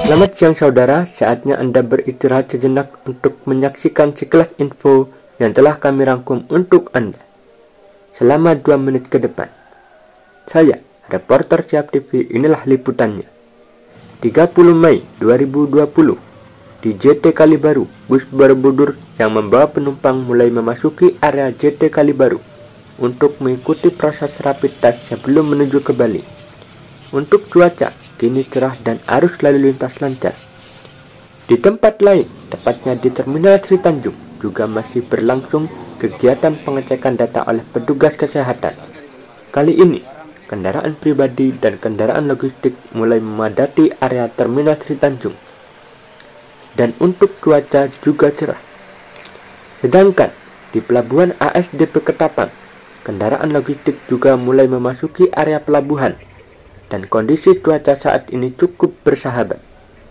Selamat siang saudara, saatnya Anda beristirahat sejenak untuk menyaksikan sekilas info yang telah kami rangkum untuk Anda selama 2 menit ke depan. Saya, reporter Siap TV, inilah liputannya. 30 Mei 2020, di JT Kalibaru, bus Borobudur yang membawa penumpang mulai memasuki area JT Kalibaru untuk mengikuti proses rapid test sebelum menuju ke Bali. Untuk cuaca, kini cerah dan arus lalu lintas lancar. Di tempat lain, tepatnya di Terminal Sri Tanjung, juga masih berlangsung kegiatan pengecekan data oleh petugas kesehatan. Kali ini, kendaraan pribadi dan kendaraan logistik mulai memadati area Terminal Sri Tanjung. Dan untuk cuaca juga cerah. Sedangkan di Pelabuhan ASDP Ketapang, kendaraan logistik juga mulai memasuki area pelabuhan. Dan kondisi cuaca saat ini cukup bersahabat.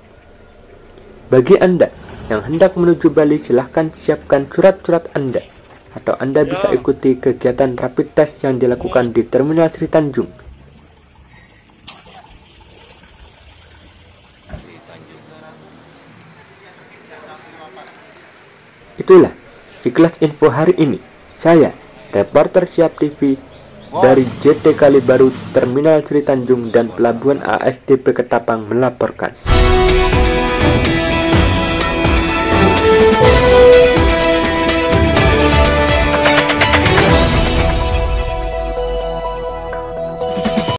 Bagi Anda yang hendak menuju Bali, silahkan siapkan surat-surat Anda, atau Anda bisa ikuti kegiatan rapid test yang dilakukan di Terminal Sri Tanjung. Itulah sekilas info hari ini. Saya, reporter Siap TV, dari JT Kalibaru, Terminal Sri Tanjung dan Pelabuhan ASDP Ketapang melaporkan.